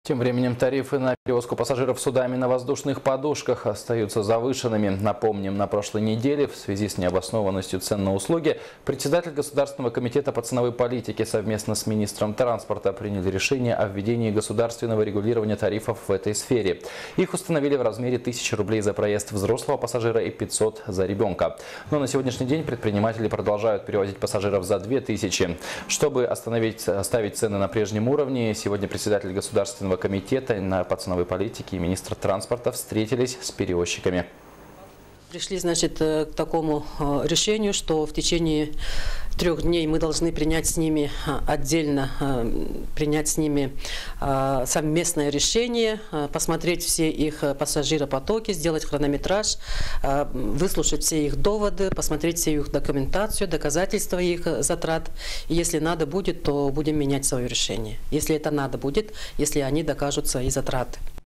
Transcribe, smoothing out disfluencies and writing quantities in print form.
Тем временем тарифы на перевозку пассажиров судами на воздушных подушках остаются завышенными. Напомним, на прошлой неделе в связи с необоснованностью цен на услуги председатель Государственного комитета по ценовой политике совместно с министром транспорта приняли решение о введении государственного регулирования тарифов в этой сфере. Их установили в размере 1000 рублей за проезд взрослого пассажира и 500 за ребенка. Но на сегодняшний день предприниматели продолжают перевозить пассажиров за 2000. Чтобы оставить цены на прежнем уровне, сегодня председатель Государственного комитета по ценовой политике и министр транспорта встретились с перевозчиками. Пришли, значит, к такому решению, что в течение 3 дней мы должны принять с ними отдельно, совместное решение, посмотреть все их пассажиропотоки, сделать хронометраж, выслушать все их доводы, посмотреть все их документацию, доказательства их затрат. И если надо будет, то будем менять свое решение. Если это надо будет, если они докажутся и затраты.